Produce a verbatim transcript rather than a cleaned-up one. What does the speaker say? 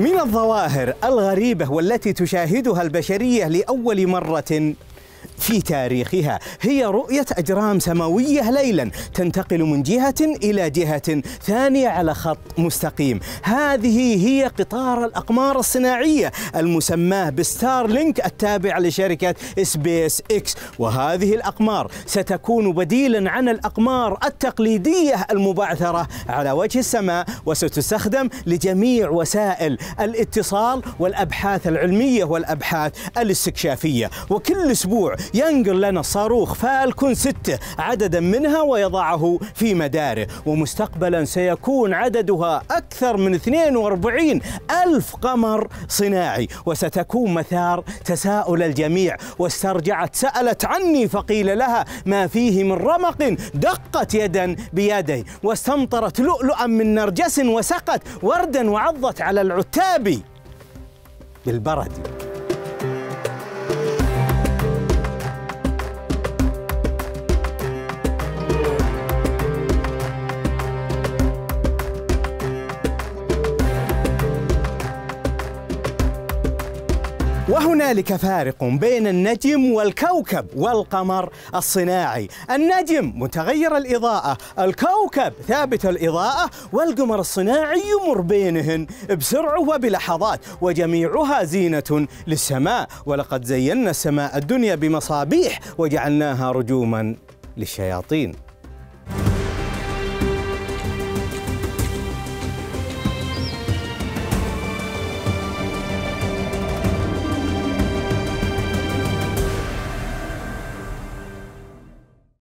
من الظواهر الغريبة والتي تشاهدها البشرية لأول مرة في تاريخها هي رؤية أجرام سماوية ليلاً تنتقل من جهة إلى جهة ثانية على خط مستقيم. هذه هي قطار الأقمار الصناعية المسماه بستارلينك التابع لشركة سبيس إكس، وهذه الأقمار ستكون بديلاً عن الأقمار التقليدية المبعثرة على وجه السماء، وستستخدم لجميع وسائل الاتصال والأبحاث العلمية والأبحاث الاستكشافية. وكل أسبوع ينقل لنا الصاروخ فالكون ستة عددا منها ويضعه في مداره، ومستقبلا سيكون عددها أكثر من اثنين وأربعين ألف قمر صناعي، وستكون مثار تساؤل الجميع. واسترجعت سألت عني فقيل لها ما فيه من رمق، دقت يدا بيدي واستمطرت لؤلؤا من نرجس وسقت وردا وعضت على العتاب بالبرد. وهنالك فارق بين النجم والكوكب والقمر الصناعي. النجم متغير الإضاءة، الكوكب ثابت الإضاءة، والقمر الصناعي يمر بينهن بسرعة وبلحظات، وجميعها زينة للسماء. ولقد زينا السماء الدنيا بمصابيح وجعلناها رجوما للشياطين.